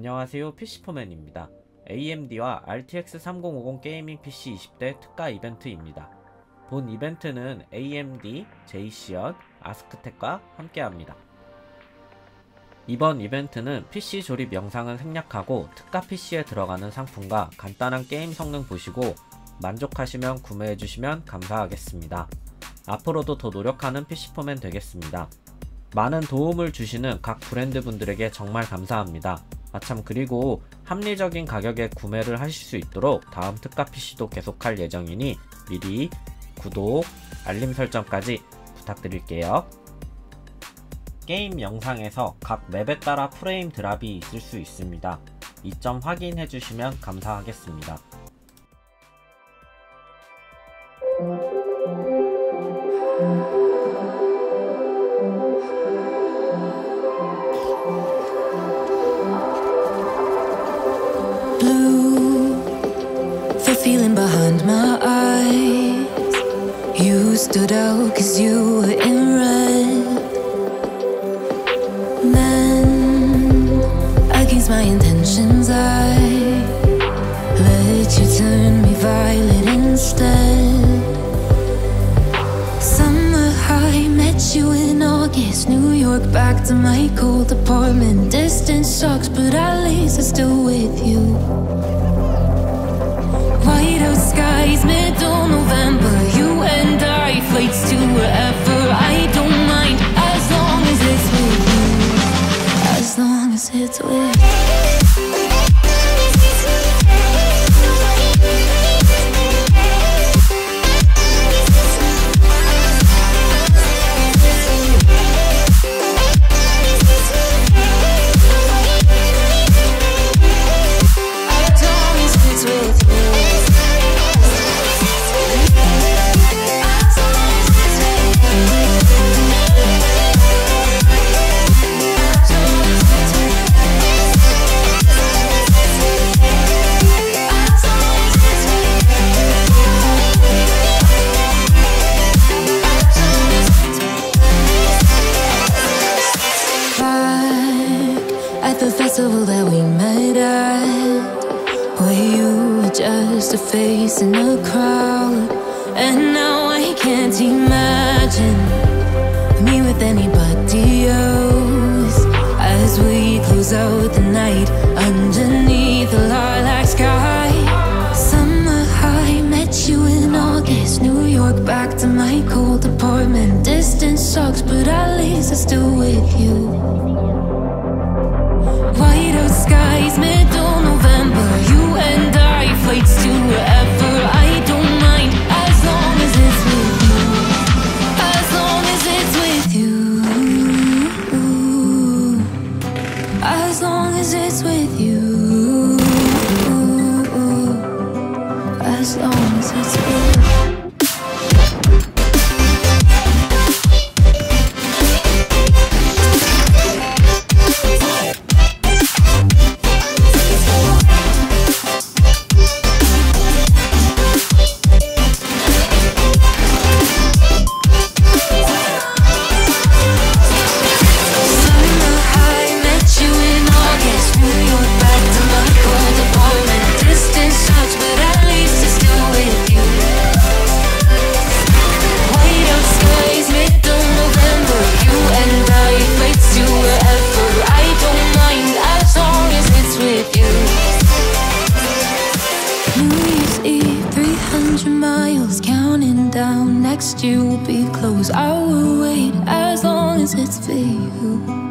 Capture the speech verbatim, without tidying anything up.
안녕하세요, 피씨포맨입니다. 에이엠디와 알티엑스 삼공오공 게이밍 피씨 이십 대 특가 이벤트입니다. 본 이벤트는 에이엠디, 제이씨현, 아스크텍과 함께합니다. 이번 이벤트는 피씨 조립 영상은 생략하고 특가 피씨에 들어가는 상품과 간단한 게임 성능 보시고 만족하시면 구매해주시면 감사하겠습니다. 앞으로도 더 노력하는 피씨포맨 되겠습니다. 많은 도움을 주시는 각 브랜드 분들에게 정말 감사합니다. 아참, 그리고 합리적인 가격에 구매를 하실 수 있도록 다음 특가 피씨도 계속할 예정이니 미리 구독, 알림 설정까지 부탁드릴게요. 게임 영상에서 각 맵에 따라 프레임 드랍이 있을 수 있습니다. 이 점 확인해 주시면 감사하겠습니다. Feeling behind my eyes, you stood out cause you were in red. Then, against my intentions, I let you turn me violet instead. Summer high, met you in August, New York, back to my cold apartment. Distance sucks, but at least I'm still with you. Whiteout skies, middle November, you and I, flights to wherever. I don't mind, as long as it's with you. As long as it's with you. That we met at, where you were just a face in a crowd. And now I can't imagine me with anybody else, as we close out the night underneath the lilac sky. Summer high, met you in August, New York, back to my cold apartment. Distance sucks, but at least I'm still with you. Whiteout skies, middle November, you and I, flights to wherever. I don't mind, as long as it's with you. As long as it's with you. As long as it's with you. As long as it's with you. Next year will be close. I will wait as long as it's for you.